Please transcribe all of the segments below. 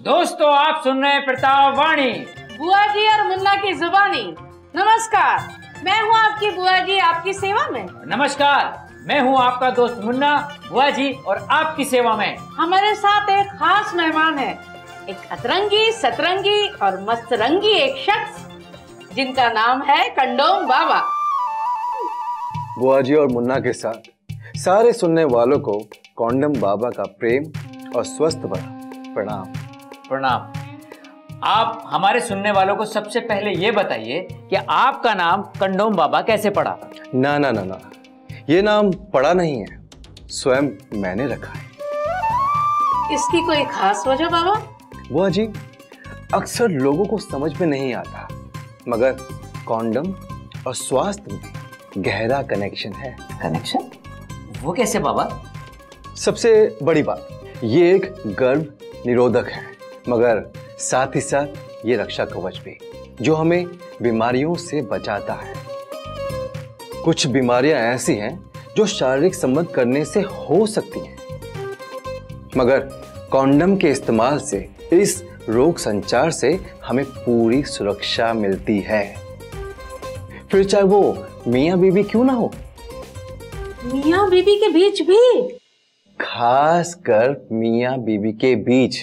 दोस्तों, आप सुन रहे हैं प्रताप वाणी, बुआ जी और मुन्ना की जुबानी। नमस्कार, मैं हूँ आपकी बुआ जी, आपकी सेवा में। नमस्कार, मैं हूँ आपका दोस्त मुन्ना, बुआ जी और आपकी सेवा में। हमारे साथ एक खास मेहमान है, एक अतरंगी, सतरंगी और मस्तरंगी एक शख्स जिनका नाम है कंडोम बाबा। बुआ जी और मुन्ना के साथ सारे सुनने वालों को कंडोम बाबा का प्रेम और स्वस्थ भरा प्रणाम। प्रणाम। आप हमारे सुनने वालों को सबसे पहले ये बताइए कि आपका नाम कंडोम बाबा कैसे पड़ा? ना ना ना ना, ये नाम पड़ा नहीं है, स्वयं मैंने रखा है। इसकी कोई खास वजह बाबा? बुआ जी, अक्सर लोगों को समझ में नहीं आता, मगर कंडोम और स्वास्थ्य में गहरा कनेक्शन है। कनेक्शन? वो कैसे बाबा? सबसे बड़ी बात, ये एक गर्भ निरोधक है, मगर साथ ही साथ ये रक्षा कवच भी, जो हमें बीमारियों से बचाता है। कुछ बीमारियां ऐसी हैं जो शारीरिक संबंध करने से हो सकती हैं, मगर कंडोम के इस्तेमाल से इस रोग संचार से हमें पूरी सुरक्षा मिलती है, फिर चाहे वो मियां बीवी क्यों ना हो। मियां बीवी के बीच भी? खास कर मियां बीवी के बीच,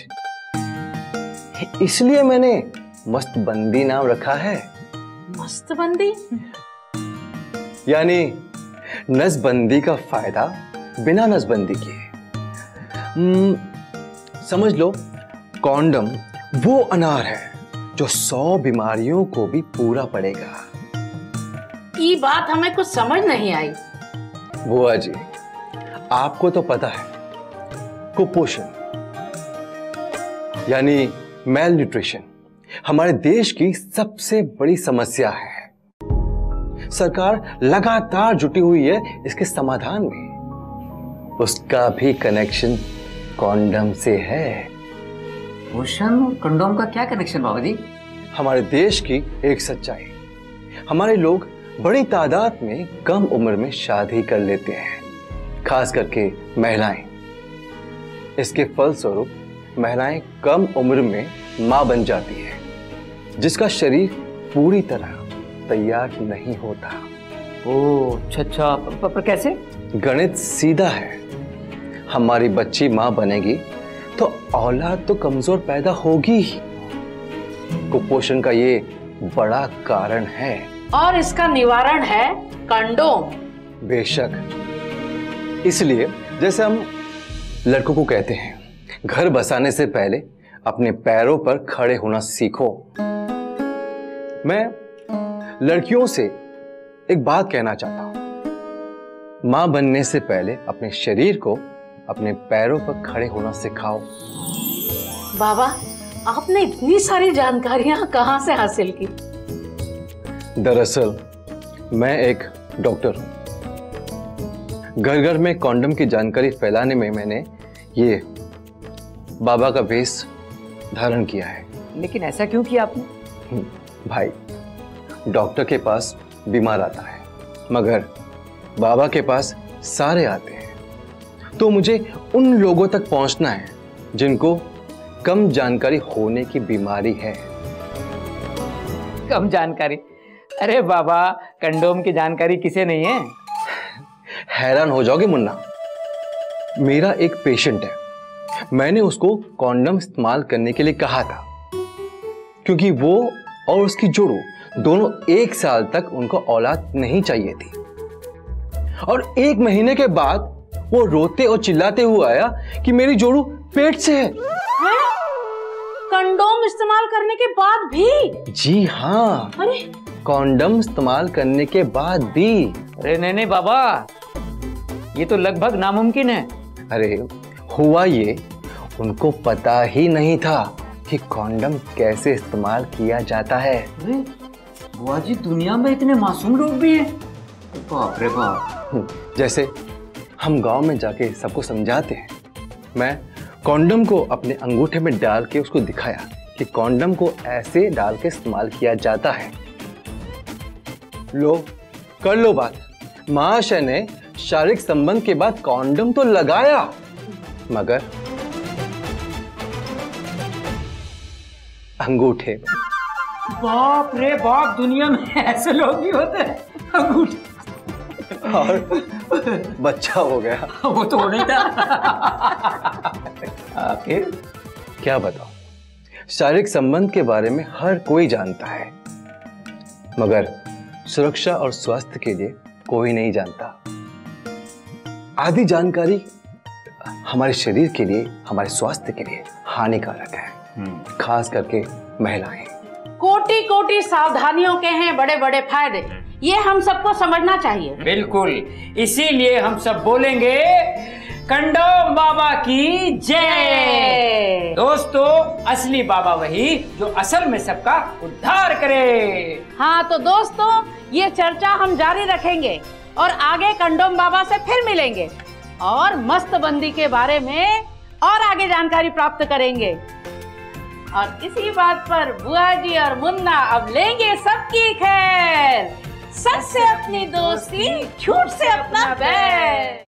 इसलिए मैंने मस्तबंदी नाम रखा है। मस्तबंदी? यानी नसबंदी का फायदा बिना नसबंदी के। समझ लो, कंडोम वो अनार है जो 100 बीमारियों को भी पूरा पड़ेगा। ये बात हमें कुछ समझ नहीं आई। बुआ जी, आपको तो पता है, कुपोषण यानी मेल न्यूट्रिशन हमारे देश की सबसे बड़ी समस्या है। सरकार लगातार जुटी हुई है इसके समाधान में। उसका भी कनेक्शन कंडोम से है। पोषण और कंडोम का क्या कनेक्शन बाबा जी? हमारे देश की एक सच्चाई, हमारे लोग बड़ी तादाद में कम उम्र में शादी कर लेते हैं, खास करके महिलाएं। इसके फलस्वरूप महिलाएं कम उम्र में मां बन जाती है, जिसका शरीर पूरी तरह तैयार नहीं होता। ओह, अच्छा, पर कैसे? गणित सीधा है, हमारी बच्ची मां बनेगी तो औलाद तो कमजोर पैदा होगी ही। कुपोषण का ये बड़ा कारण है, और इसका निवारण है कंडोम। बेशक। इसलिए जैसे हम लड़कों को कहते हैं, घर बसाने से पहले अपने पैरों पर खड़े होना सीखो, मैं लड़कियों से एक बात कहना चाहता हूं। मां बनने से पहले अपने शरीर को अपने पैरों पर खड़े होना सिखाओ। बाबा, आपने इतनी सारी जानकारियां कहां से हासिल की? दरअसल मैं एक डॉक्टर हूं। घर घर में कंडोम की जानकारी फैलाने में मैंने ये बाबा का वेश धारण किया है। लेकिन ऐसा क्यों किया आपने? भाई, डॉक्टर के पास बीमार आता है, मगर बाबा के पास सारे आते हैं। तो मुझे उन लोगों तक पहुंचना है जिनको कम जानकारी होने की बीमारी है। कम जानकारी? अरे बाबा, कंडोम की जानकारी किसे नहीं है? हैरान हो जाओगे मुन्ना, मेरा एक पेशेंट है, मैंने उसको कंडोम इस्तेमाल करने के लिए कहा था, क्योंकि वो और उसकी जोड़ू दोनों 1 साल तक उनको औलाद नहीं चाहिए थी, और 1 महीने के बाद वो रोते और चिल्लाते हुए आया कि मेरी जोड़ू पेट से है। कंडोम इस्तेमाल करने के बाद भी? जी हाँ। अरे, कंडोम इस्तेमाल करने के बाद भी। अरे नहीं बाबा, ये तो लगभग नामुमकिन है। अरे हुआ ये, उनको पता ही नहीं था कि कंडोम कैसे इस्तेमाल किया जाता है। अरे बुआ जी, दुनिया में इतने मासूम लोग भी हैं। बाप रे बाप। जैसे हम गांव में जाके सबको समझाते हैं, मैं कंडोम को अपने अंगूठे में डाल के उसको दिखाया कि कंडोम को ऐसे डाल के इस्तेमाल किया जाता है। लो, कर लो बात। महाशय ने शारीरिक संबंध के बाद कंडोम तो लगाया, मगर अंगूठे। बाप रे बाप, दुनिया में ऐसे लोग भी होते हैं। अंगूठे और बच्चा हो गया। वो तो नहीं था। फिर क्या बताओ, शारीरिक संबंध के बारे में हर कोई जानता है, मगर सुरक्षा और स्वास्थ्य के लिए कोई नहीं जानता। आधी जानकारी हमारे शरीर के लिए, हमारे स्वास्थ्य के लिए हानिकारक है, खास करके महिलाएं। कोटि कोटि सावधानियों के हैं बड़े बड़े फायदे, ये हम सबको समझना चाहिए। बिल्कुल, इसीलिए हम सब बोलेंगे कंडोम बाबा की जय। दोस्तों, असली बाबा वही जो असल में सबका उद्धार करे। हाँ तो दोस्तों, ये चर्चा हम जारी रखेंगे और आगे कंडोम बाबा से फिर मिलेंगे और मस्तबंदी के बारे में और आगे जानकारी प्राप्त करेंगे। और इसी बात पर बुआ जी और मुन्ना अब लेंगे सबकी खैर। सच से अपनी दोस्ती, झूठ से अपना बैर।